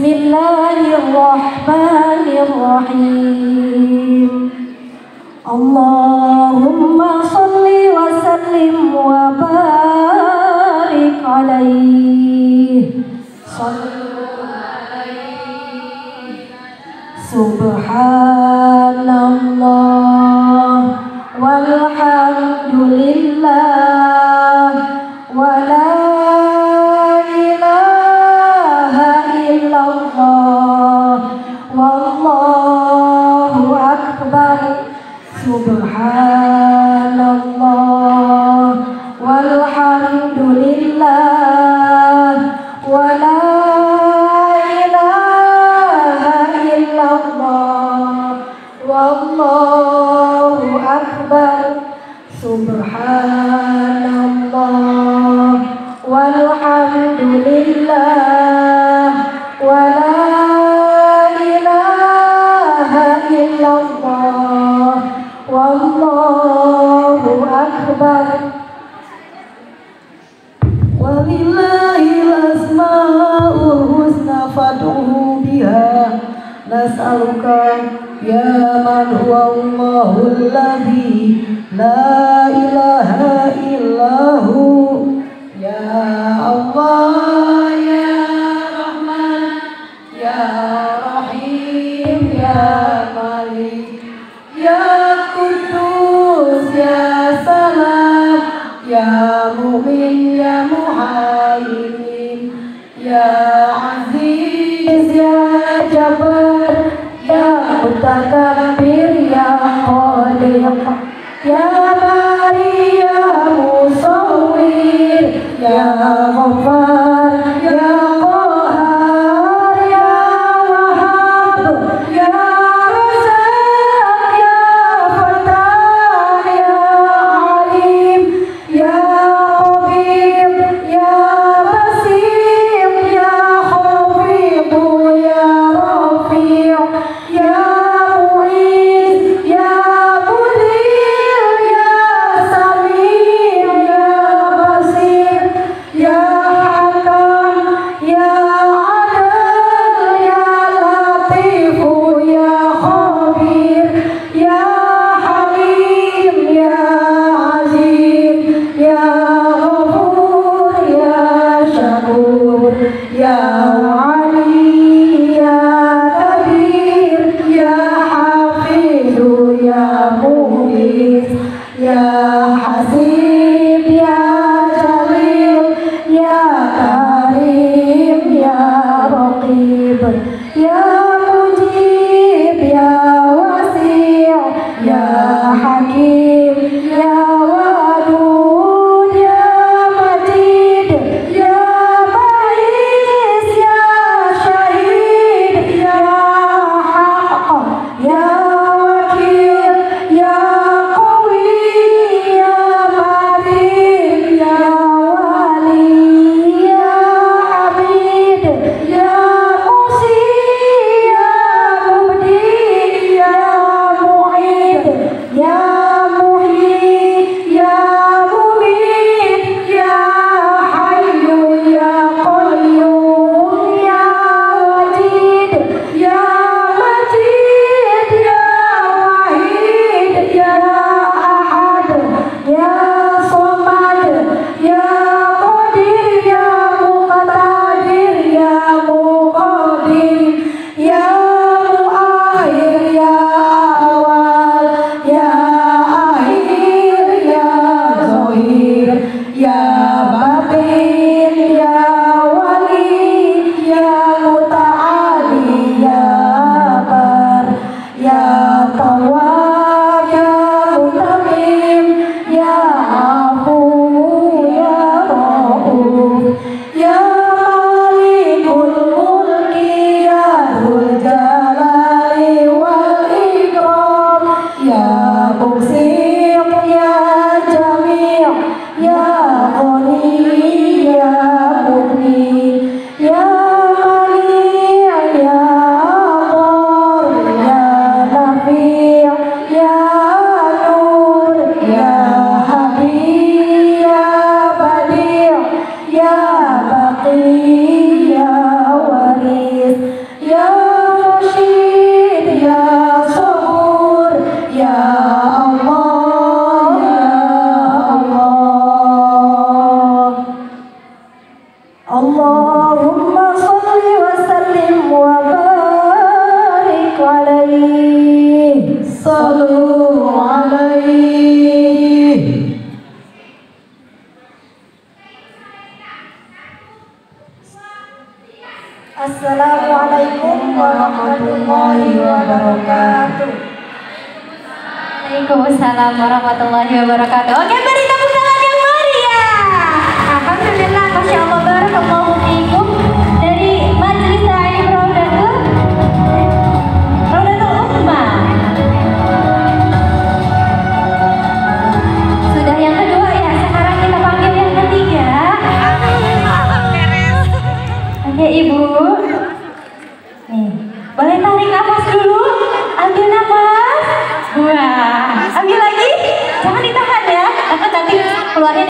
Bismillahirrahmanirrahim. Allahumma sholli wa sallim wa barik alaihi. Subhanallah walhamdulillah wa la ilaha illallah wallahu akbar. Subhanallah walhamdulillah wa la wallahu akbar. Subhanallah walhamdulillah wa la ilaha illallah wallahu akbar. Walillahil asmaul husna fad'uhu biha nas'aluka ya man huwa Allahul ladzi la ilaha illahu. Ya Allah ya Rahman ya Rahim ya Malik ya Qudus ya Salam ya Mu'min ya Muhaimin ya Aziz ya Jabbar ya Mutakabbir ya Khaliq ya Bari ya Musawwir ya Ghaffar ya Qahhar ya Wahhab ya Razzaq ya Fattah ya Alim ya Khabir ya Basir ya Khafid ya Rafi' ya Mu'iz ya Mudhir ya Sami' ya Basir ya Hakam ya Adil ya Latif ya Khabir ya Halim ya Aziz ya Ghafur ya Syakur ya Ali ya Kabir ya Hafidu ya Mughis ya Hasib ya Jalil ya Karim ya Raqib ya Mujib ya Wasi' ya Hakim ya Wadud ya Majid ya Ba'is ya Syahid ya Haqq ya Wakil ya Qawi ya Malik ya Wali ya Hamid ya Musi ya Mubdi ya Mu'id ya Muhyi ya Mumit ya Hayyu ya Qayyum ya Wajid ya Majid ya Wahid ya Ahad ya Samad ya Qadir ya Muqtadir ya Muqaddim ya Muakhir ya Awal ya Akhir ya Zahir ya Batin ya Wali ya Muta'ali ya Bar ya Tawwab ya Mutamim ya Afu ya Rauf ya Malikul Mulki ya Dzul Jalali wal Ikram ya Muqsit ya Jami' ya Ghani ya Assalamualaikum warahmatullahi wabarakatuh. Waalaikumsalam warahmatullahi wabarakatuh. Oke, beri tepuk tangan yang meriah. Alhamdulillah, masya Allah, barakallahu fiikum. Dari Majelis Ta'lim Raudatul Ummah. Sudah yang kedua ya, sekarang kita panggil yang ketiga. Oke Ibu. Nih, boleh tarik nafas dulu.